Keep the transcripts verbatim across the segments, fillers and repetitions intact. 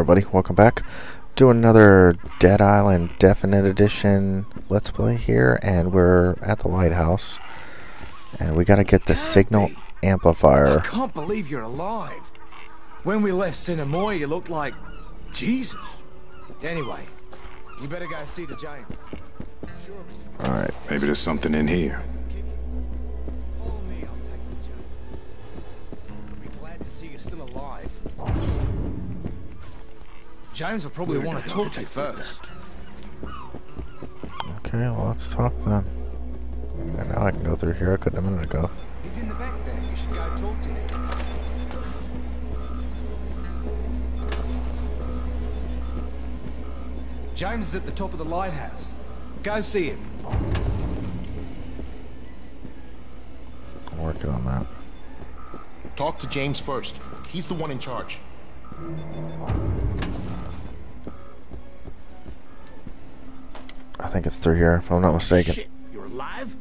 everybody, welcome back to another Dead Island Definite Edition Let's Play here, and we're at the lighthouse, and we gotta get the signal amplifier. I can't believe you're alive. When we left Cinnamore, you looked like Jesus. Anyway, you better go see the James. Sure be some. Alright. Maybe there's something in here. Follow me, I'll take the James. I'll be glad to see you're still alive. James will probably want to talk to you first. Okay, well, let's talk then. Okay, now I can go through here. I couldn't a minute ago. He's in the back there. You should go talk to him. James is at the top of the lighthouse. Go see him. I'm working on that. Talk to James first. He's the one in charge. I think it's through here, if I'm not mistaken. Shit, you're alive?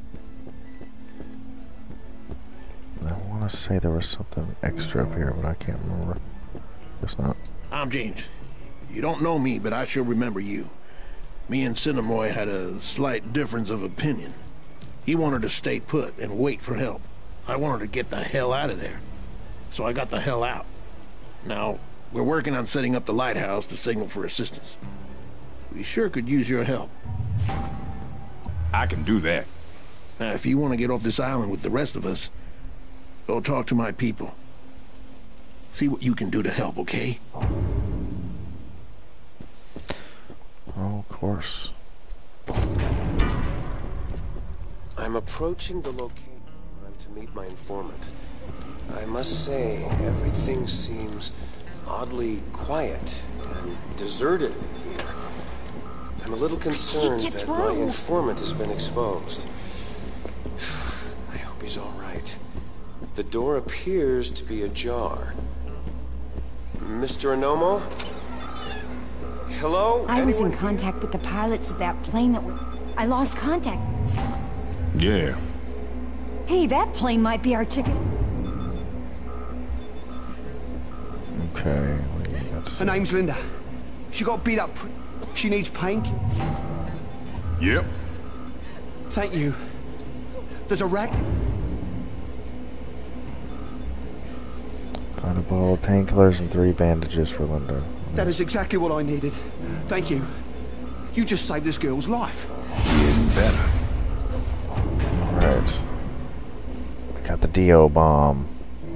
I want to say there was something extra up here, but I can't remember. Guess not. I'm James. You don't know me, but I sure remember you. Me and Cinnamore had a slight difference of opinion. He wanted to stay put and wait for help. I wanted to get the hell out of there. So I got the hell out. Now, we're working on setting up the lighthouse to signal for assistance. We sure could use your help. I can do that. Now, if you want to get off this island with the rest of us, go talk to my people. See what you can do to help, okay? Oh, of course. I'm approaching the location where I'm to meet my informant. I must say, everything seems oddly quiet and deserted in here. I'm a little concerned that my informant has been exposed. I hope he's all right. The door appears to be ajar. Mister Anomo? Hello? I was in Anyone contact with the pilots of that plane that were... I lost contact. Yeah. Hey, that plane might be our ticket. Okay. what do you got to say? Her name's Linda. She got beat up. She needs pain. Yep. Thank you. There's a rack. Find a bottle of painkillers and three bandages for Linda. That is exactly what I needed. Thank you. You just saved this girl's life. Getting better. Alright. I got the D O bomb.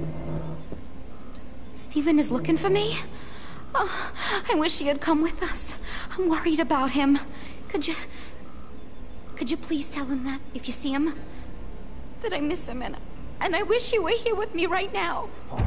Stephen is looking for me? Oh, I wish he had come with us. I'm worried about him. Could you... Could you please tell him that, if you see him? That I miss him and, and I wish he were here with me right now.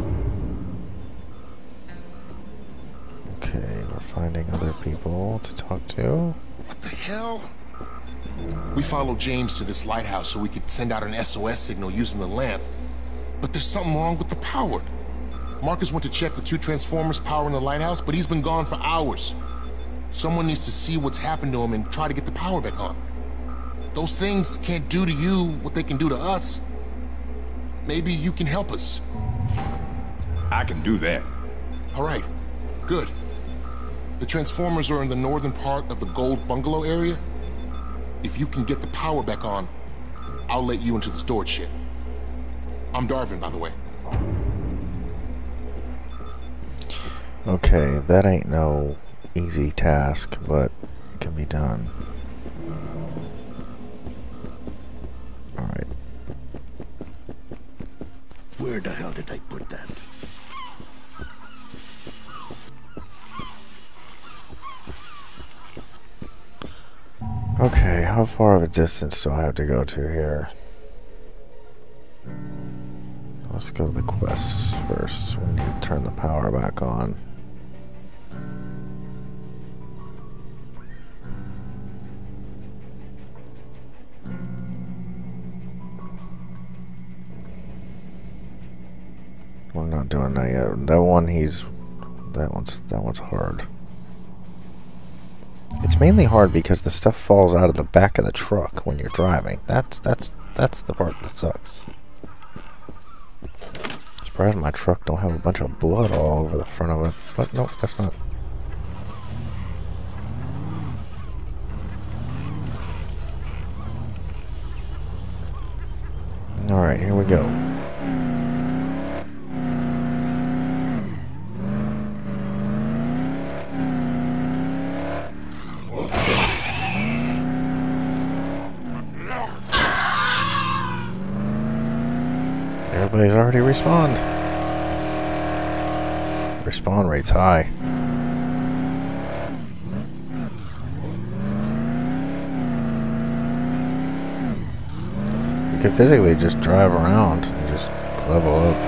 Okay, we're finding other people to talk to. What the hell? We followed James to this lighthouse so we could send out an S O S signal using the lamp. But there's something wrong with the power. Marcus went to check the two transformers powering the lighthouse, but he's been gone for hours. Someone needs to see what's happened to him and try to get the power back on. Those things can't do to you what they can do to us. Maybe you can help us. I can do that. All right, good. The transformers are in the northern part of the Gold Bungalow area. If you can get the power back on, I'll let you into the storage shed. I'm Darvin, by the way. Okay, that ain't no easy task, but it can be done. Alright. Where the hell did I put that? Okay, how far of a distance do I have to go to here? Let's go to the quests first. We need to turn the power back on. We're not doing that yet. That one he's that one's that one's hard. It's mainly hard because the stuff falls out of the back of the truck when you're driving. That's that's that's the part that sucks. Surprised my truck don't have a bunch of blood all over the front of it. But nope, that's not Alright, here we go. Everybody's already respawned. Respawn rate's high. You could physically just drive around and just level up.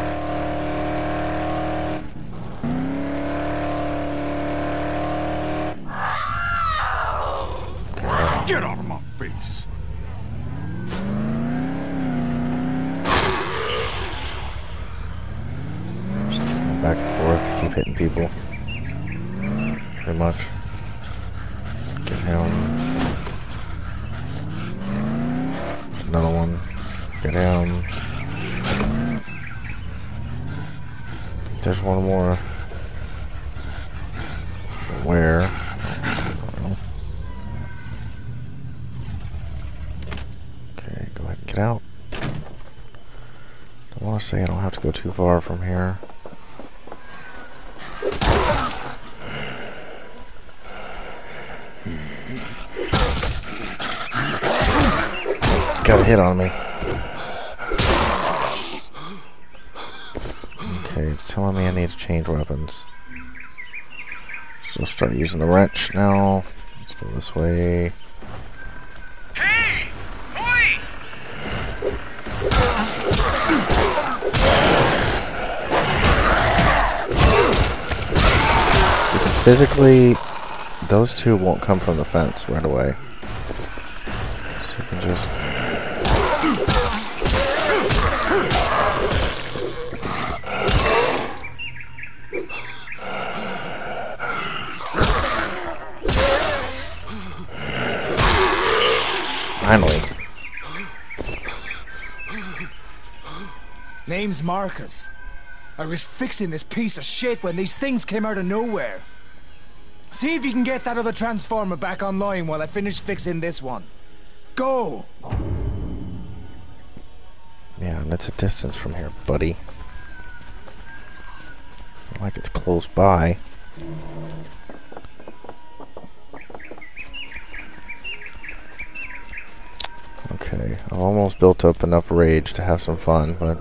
Get out of my face! Back and forth to keep hitting people. Pretty much. Get him. Another one. Get him. There's one more. Where? Okay, go ahead and get out. I want to say I don't have to go too far from here. Got a hit on me. Okay, it's telling me I need to change weapons. So I'll start using the wrench now. Let's go this way. Hey! Oi! Physically, those two won't come from the fence right away. So you can just... Finally. Name's Marcus. I was fixing this piece of shit when these things came out of nowhere. See if you can get that other transformer back online while I finish fixing this one. Go! Yeah, and it's a distance from here, buddy. Not like it's close by. Okay, I've almost built up enough rage to have some fun, but...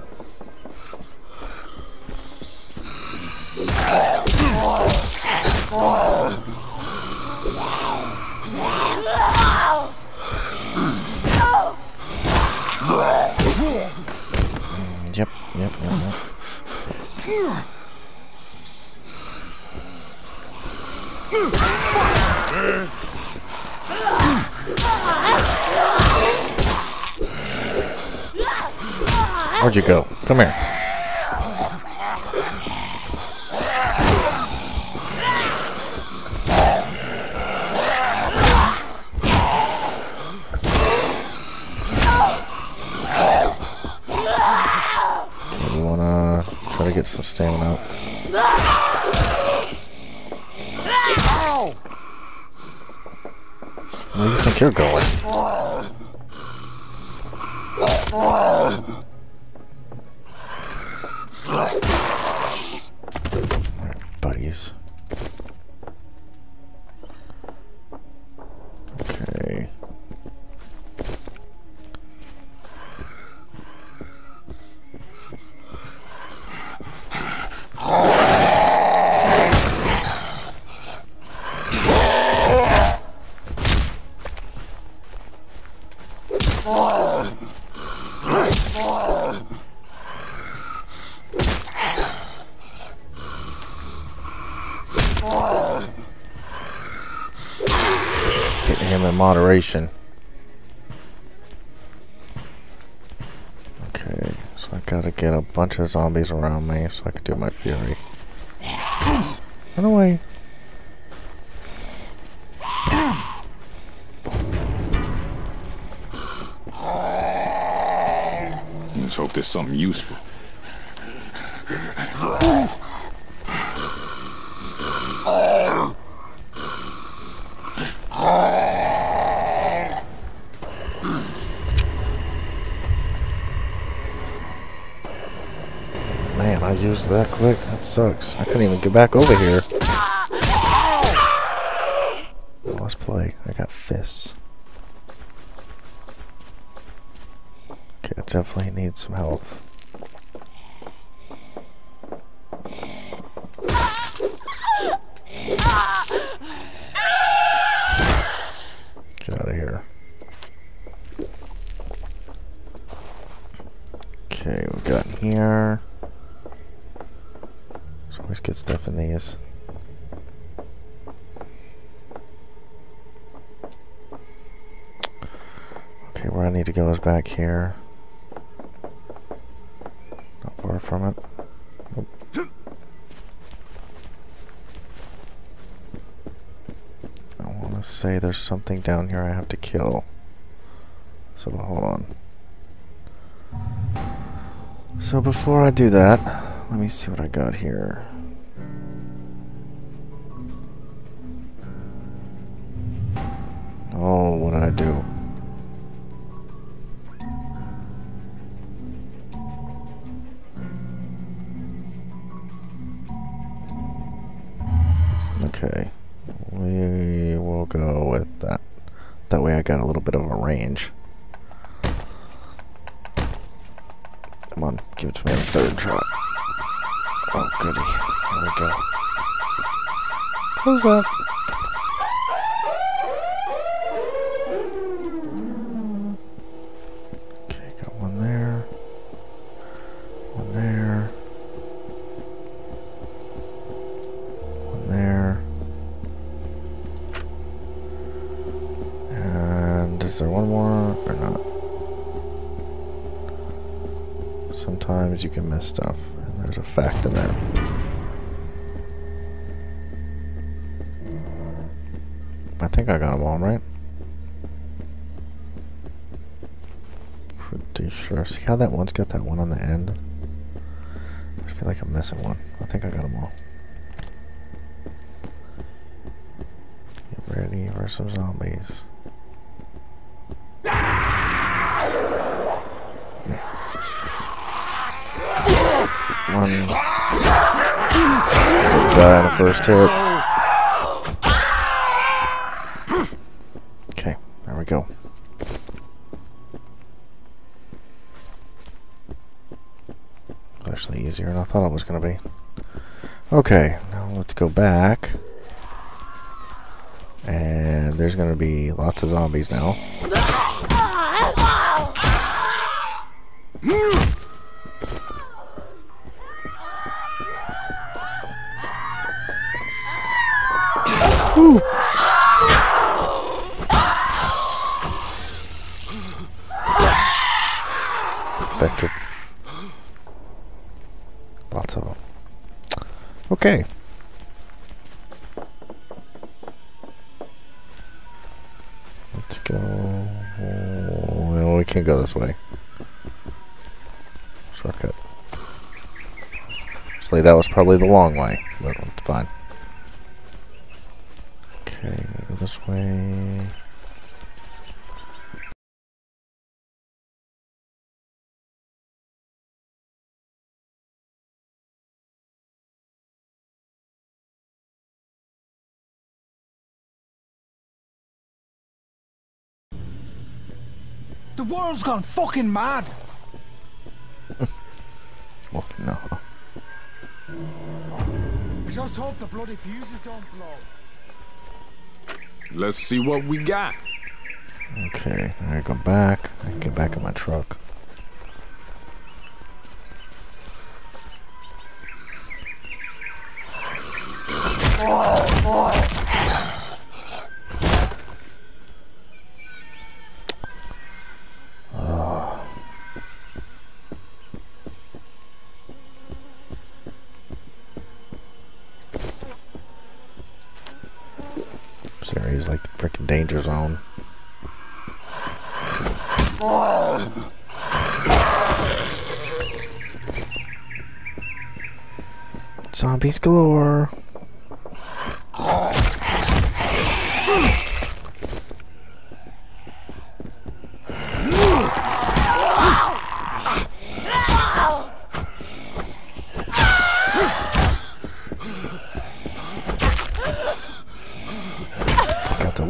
Yep, yep, yep, yep. Where'd you go? Come here. We wanna try to get some stamina up. Where do you think you're going? Alright, buddies. Okay. Hitting him in moderation. Okay, so I gotta get a bunch of zombies around me so I can do my fury. Run away. Let's hope there's something useful. used that quick? That sucks. I couldn't even get back over here. Well, let's play. I got fists. Okay, I definitely need some health. Get out of here. Okay, we got here. There's always good stuff in these. Okay, where I need to go is back here. Not far from it. Nope. I want to say there's something down here I have to kill. So hold on. So before I do that, let me see what I got here. Oh, what did I do? Okay, we will go with that. That way I got a little bit of a range. Come on, give it to me a third try. Oh, goody. There we go. Close that. Okay, got one there. One there. One there. And is there one more or not? Sometimes you can miss stuff, and there's a fact in there. I think I got them all, right? Pretty sure. See how that one's got that one on the end? I feel like I'm missing one. I think I got them all. Get ready for some zombies. One. Die on the first hit. Okay, there we go. Actually easier than I thought it was going to be. Okay, now let's go back. And there's going to be lots of zombies now. Woo. Affected. Lots of them. Okay. Let's go. Well, we can't go this way. Shortcut. Actually, that was probably the long way, but it's fine. Okay, go this way. The world's gone fucking mad. Oh, no. I just hope the bloody fuses don't blow. Let's see what we got. Okay, I go back. I can get back in my truck. This area is like the freaking danger zone. Zombies galore.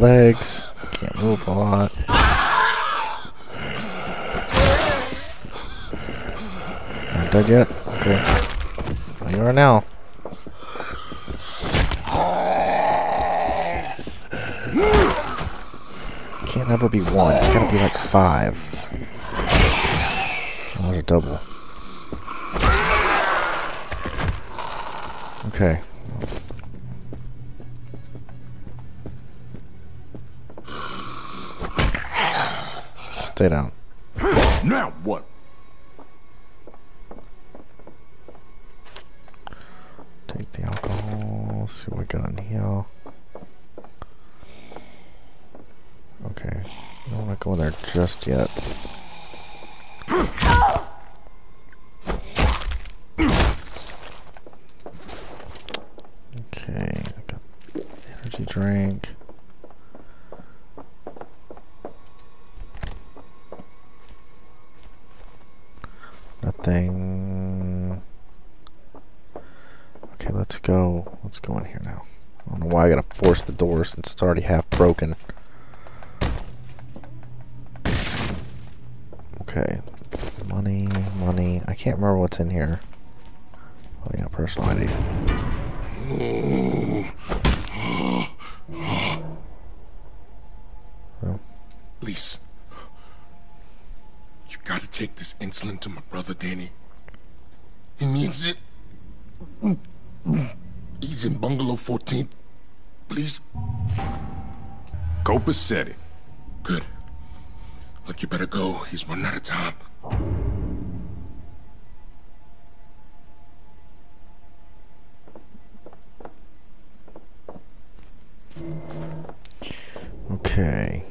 legs. Can't move a lot. Not dead yet? Okay. Well, you are now. Can't never be one. It's gotta be like five. Oh, there's a double. Okay. Stay down. Now what? Take the alcohol. See what we got in here. Okay. I don't want to go in there just yet. Okay. I got energy drink. Nothing. Okay, let's go. Let's go in here now. I don't know why I gotta force the door since it's already half broken. Okay. Money, money. I can't remember what's in here. Oh yeah, personal I D. Oh. Please. You gotta take this insulin to my brother, Danny. He needs it. He's in bungalow fourteen. Please. Copacetic. Good. Look, you better go. He's running out of time. Okay.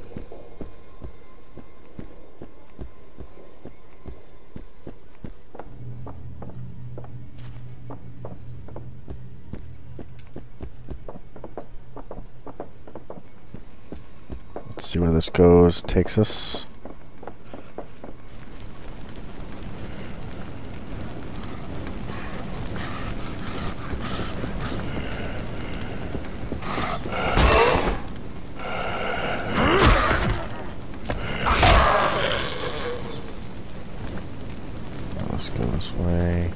Let's see where this goes, takes us. Let's go this way.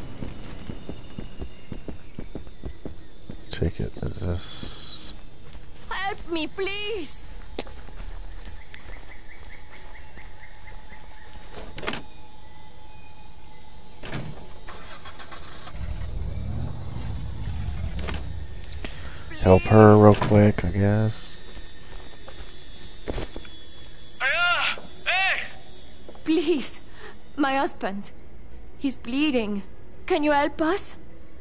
Take it. Is this? Help me, please. Help her real quick, I guess. Please, my husband. He's bleeding. Can you help us?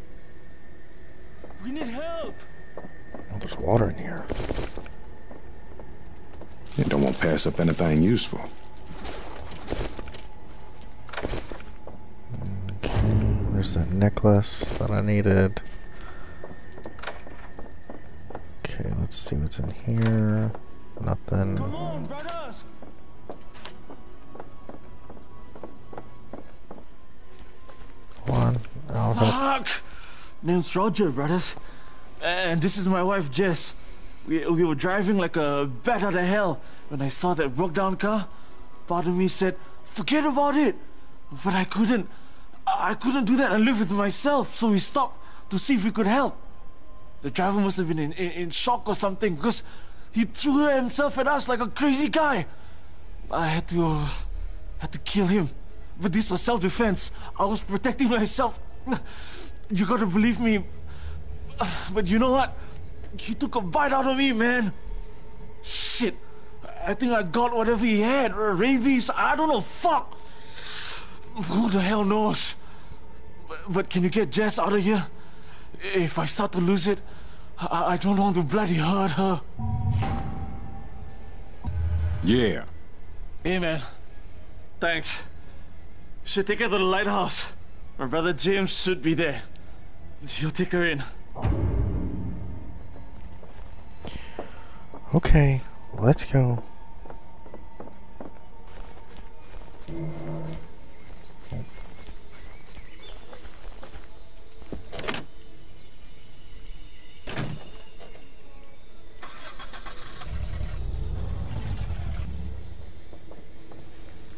We need help. Oh, there's water in here. You don't want to pass up anything useful. Okay, there's that necklace that I needed. Okay, let's see what's in here. Nothing. Come on, brothers. Come on. I'll help. Fuck. Name's Roger, brothers. And this is my wife, Jess. We, we were driving like a bat out of hell when I saw that broke down car. Part of me said, forget about it. But I couldn't. I couldn't do that and live with myself. So we stopped to see if we could help. The driver must have been in, in, in shock or something because he threw himself at us like a crazy guy. I had to, uh, had to kill him. But this was self-defense. I was protecting myself. You gotta believe me. But you know what? He took a bite out of me, man. Shit. I think I got whatever he had. Rabies. I don't know. Fuck. Who the hell knows? But, but can you get Jess out of here? If I start to lose it, I, I don't want to bloody hurt her. Yeah. Hey, man. Thanks. Should take her to the lighthouse. My brother James should be there. He'll take her in. Okay, let's go.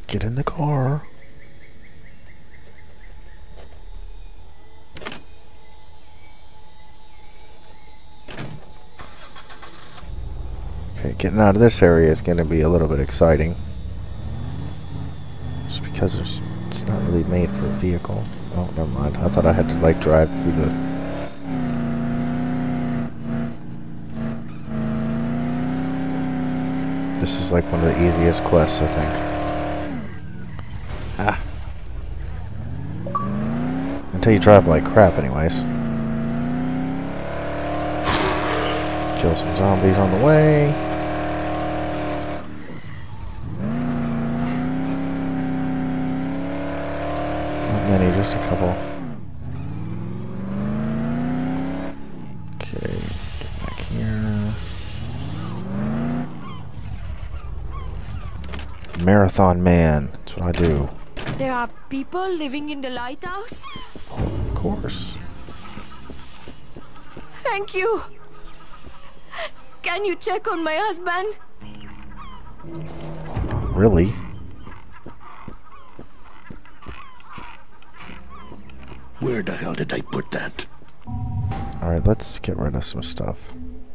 Get in the car. Okay, getting out of this area is going to be a little bit exciting. Just because there's, it's not really made for a vehicle. Oh, never mind. I thought I had to like drive through the... This is like one of the easiest quests, I think. Ah. Until you drive like crap anyways. Kill some zombies on the way. Not many, just a couple. Okay, get back here. Marathon man, that's what I do. There are people living in the lighthouse? Oh, of course. Thank you. Can you check on my husband? Not really. Where the hell did I put that? Alright, let's get rid of some stuff.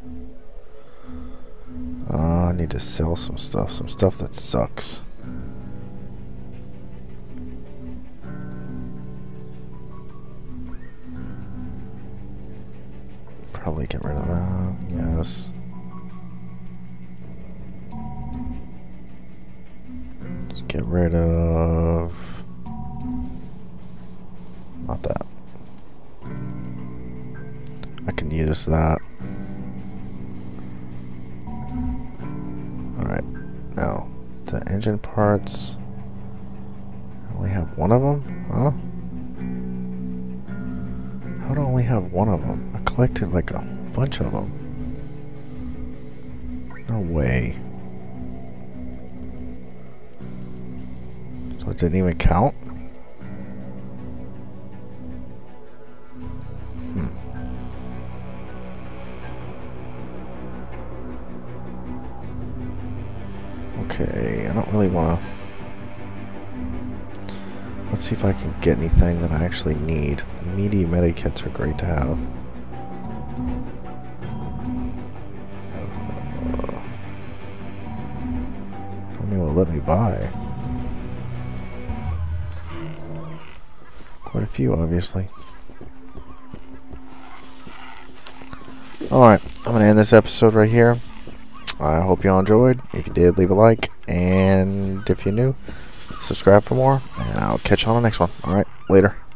Uh, I need to sell some stuff. Some stuff that sucks. Probably get rid of that. Yes. Let's get rid of... Not that. I can use that. Alright. Now, the engine parts... I only have one of them? Huh? How do I only have one of them? I collected like a bunch of them. No way. So it didn't even count? Hmm. Okay, I don't really want to... Let's see if I can get anything that I actually need. The meaty medikits are great to have. Uh, I don't even want to let me buy. Quite a few, obviously. Alright, I'm going to end this episode right here. I hope you all enjoyed. If you did, leave a like. And if you're new, subscribe for more. And I'll catch you on the next one. Alright, later.